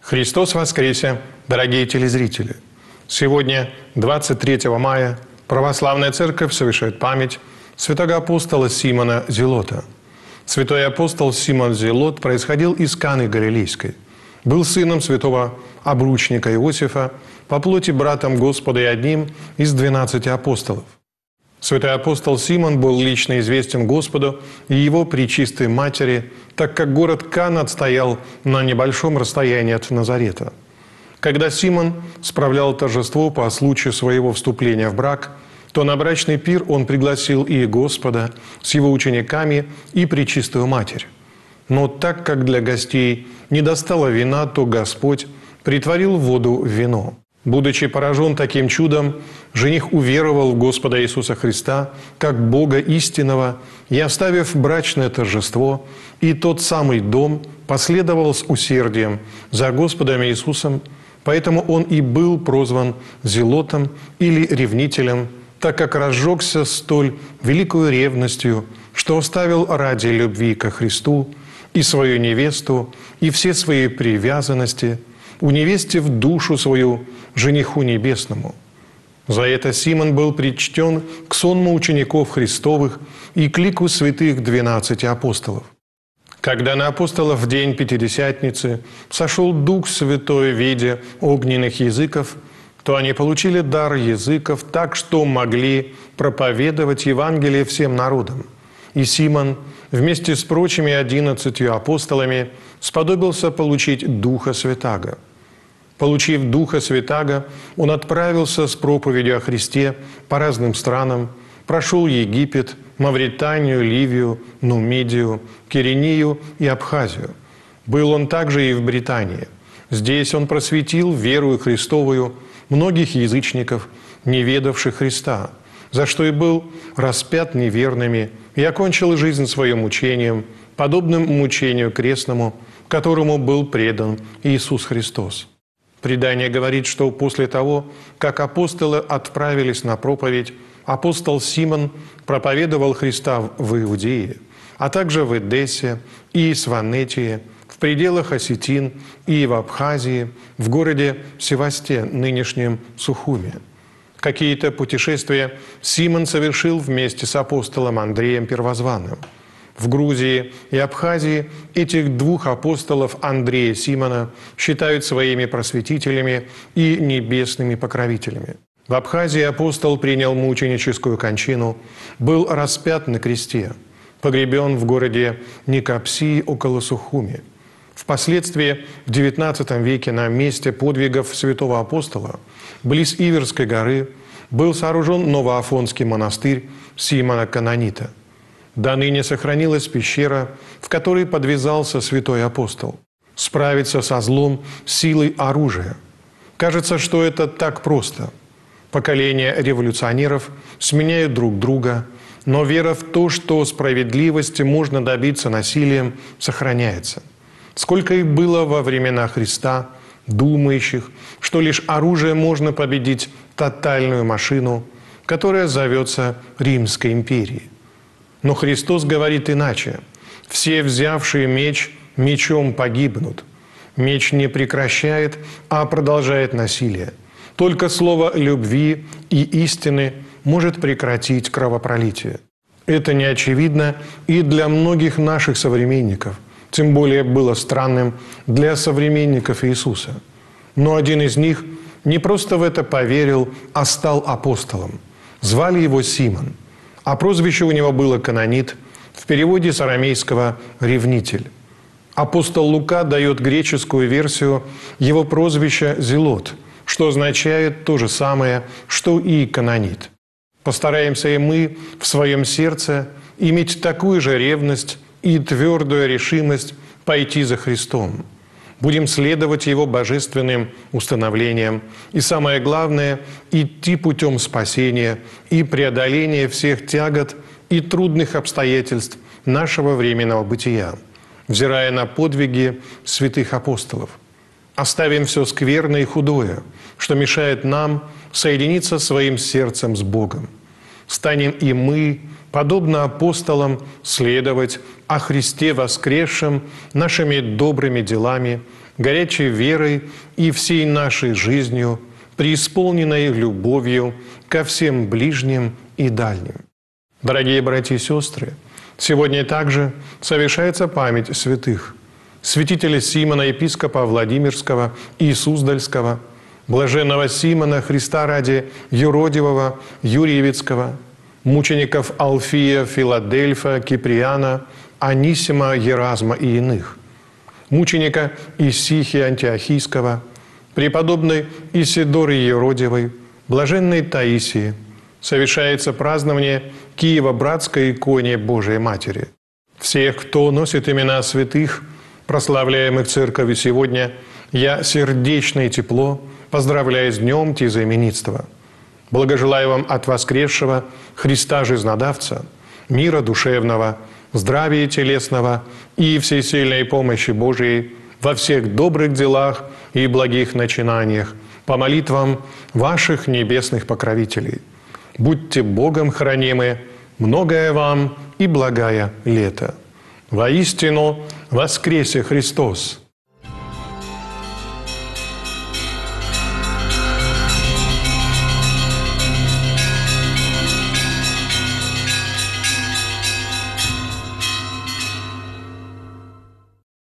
Христос воскресе, дорогие телезрители! Сегодня, 23 мая, Православная Церковь совершает память святого апостола Симона Зелота. Святой апостол Симон Зелот происходил из Каны Галилейской. Был сыном святого обручника Иосифа, по плоти братом Господа и одним из 12 апостолов. Святой апостол Симон был лично известен Господу и Его пречистой матери, так как город Кан отстоял на небольшом расстоянии от Назарета. Когда Симон справлял торжество по случаю своего вступления в брак, то на брачный пир он пригласил и Господа с Его учениками, и пречистую Матерь. Но так как для гостей не достало вина, то Господь претворил воду в вино. Будучи поражен таким чудом, жених уверовал в Господа Иисуса Христа как Бога истинного и, оставив брачное торжество и тот самый дом, последовал с усердием за Господом Иисусом, поэтому он и был прозван Зелотом или ревнителем, так как разжегся столь великою ревностью, что оставил ради любви ко Христу и свою невесту, и все свои привязанности, уневестив душу свою жениху небесному. За это Симон был причтен к сонму учеников Христовых и к лику святых 12 апостолов. Когда на апостолов в день Пятидесятницы сошел Дух Святой в виде огненных языков, то они получили дар языков так, что могли проповедовать Евангелие всем народам. И Симон вместе с прочими 11 апостолами сподобился получить Духа Святаго. Получив Духа Святаго, он отправился с проповедью о Христе по разным странам, прошел Египет, Мавританию, Ливию, Нумидию, Киринию и Абхазию. Был он также и в Британии. Здесь он просветил верою Христовую многих язычников, не ведавших Христа, за что и был распят неверными и окончил жизнь своим мучением, подобным мучению крестному, которому был предан Иисус Христос. Предание говорит, что после того, как апостолы отправились на проповедь, апостол Симон проповедовал Христа в Иудее, а также в Эдессе и Сванетии, в пределах Осетин и в Абхазии, в городе Севасте, нынешнем Сухуме. Какие-то путешествия Симон совершил вместе с апостолом Андреем Первозванным. В Грузии и Абхазии этих двух апостолов Андрея и Симона считают своими просветителями и небесными покровителями. В Абхазии апостол принял мученическую кончину, был распят на кресте, погребен в городе Никопсии около Сухуми. Впоследствии в XIX веке на месте подвигов святого апостола, близ Иверской горы, был сооружен Новоафонский монастырь Симона Канонита. До ныне сохранилась пещера, в которой подвязался святой апостол. Справиться со злом силой оружия. Кажется, что это так просто. Поколения революционеров сменяют друг друга, но вера в то, что справедливости можно добиться насилием, сохраняется. Сколько их было во времена Христа, думающих, что лишь оружием можно победить тотальную машину, которая зовется Римской империей. Но Христос говорит иначе. «Все, взявшие меч, мечом погибнут». Меч не прекращает, а продолжает насилие. Только слово любви и истины может прекратить кровопролитие. Это не очевидно и для многих наших современников, тем более было странным для современников Иисуса. Но один из них не просто в это поверил, а стал апостолом. Звали его Симон. А прозвище у него было «Канонит», в переводе с арамейского «ревнитель». Апостол Лука дает греческую версию его прозвища «Зелот», что означает то же самое, что и «канонит». Постараемся и мы в своем сердце иметь такую же ревность и твердую решимость пойти за Христом. Будем следовать Его божественным установлениям и, самое главное, идти путем спасения и преодоления всех тягот и трудных обстоятельств нашего временного бытия, взирая на подвиги святых апостолов. Оставим все скверное и худое, что мешает нам соединиться своим сердцем с Богом. Станем и мы, подобно апостолам, следовать о Христе воскресшем нашими добрыми делами, горячей верой и всей нашей жизнью, преисполненной любовью ко всем ближним и дальним. Дорогие братья и сестры, сегодня также совершается память святых. Святителя Симона, епископа Владимирского и Суздальского, блаженного Симона, Христа ради Юродивого, Юрьевицкого, мучеников Алфия, Филадельфа, Киприана, Анисима, Еразма и иных, мученика Исихия Антиохийского, преподобной Исидоры Еродивой, блаженной Таисии, совершается празднование Киево-Братской иконе Божией Матери. Всех, кто носит имена святых, прославляемых Церковью сегодня, я сердечно и тепло поздравляю с днем тезаименитства. Благожелаю вам от воскресшего Христа Жизнодавца, мира душевного, здравия телесного и всесильной помощи Божией во всех добрых делах и благих начинаниях по молитвам ваших небесных покровителей. Будьте Богом хранимы, многое вам и благая лето. Воистину воскресе Христос!